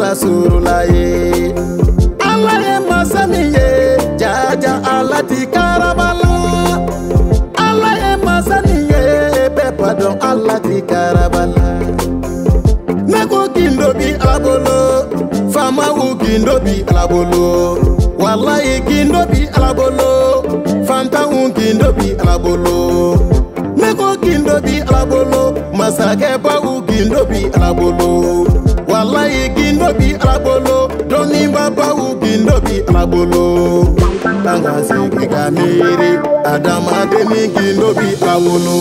Rasulullah ye. Allah ye masa min ye, jaja Allah di Karabala. Allah ye masa min ye, pardon Allah di Karabala. Neko gindo bi alabolo, fama u gindo bi alabolo. Wallahi gindo bi alabolo, fanta u gindo bi alabolo. Neko gindo bi alabolo, masake ba u gindo bi alabolo. Wallahi gindo bi alabolo, doni baba u gindo bi alabolo. Tanga sigi kamiri, adama deni gindo bi alabolo.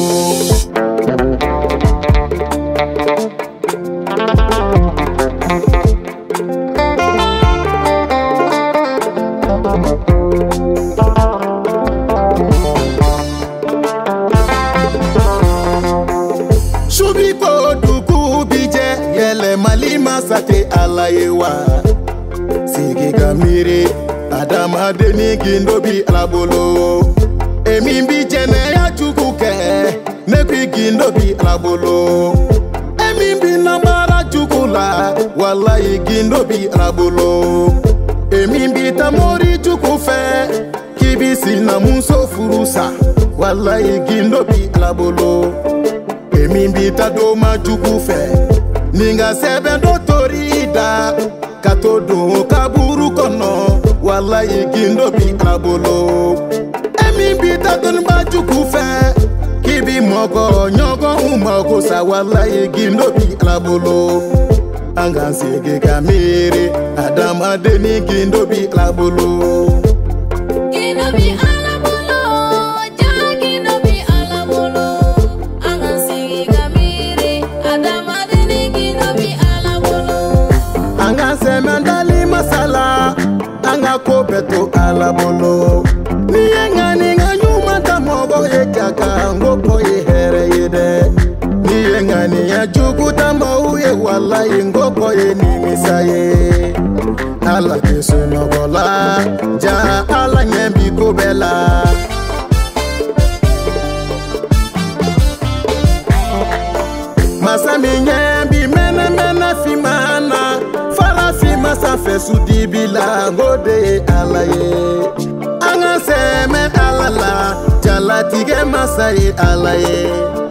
Shubi ko duku bije yele malima sate alayewa. Sigi kamiri adama deni gindo bi alabolo. Emi bije ne ya chukuke nekwi gindo bi alabolo. Emi bi nambara chukula wallahi gindo bi alabolo. Emi bi tamori chukufe kibisi na muso furusa wallahi gindo bi alabolo. Emi bi tadoma chukufe ninga sebe do torida katodo kaburu kono wallahi gindo bi alabolo. Emi bi tadoma chukufe kibi moko nyoko umoko sa wallahi gindo bi alabolo. Angansi ge kamere adama deni gindo bi alabolo. Gindo bi alabolo, ja gindo bi alabolo. Angansi ge kamere adama deni gindo bi alabolo. Anganse mandali masala anga kobeto alabolo. Niyenga ninga nyuma tamogo ye jaka ngoko ye here yede. Niyenga niya jugu tamau ye wallahi ngoko ye nimisaye. Ala kesu nogola ja ala nyembi kobela. Masami nyembi mena mena fimana fala fima sa fesu dibila ngode alaye. Anga seme alala jala tige masaye alaye.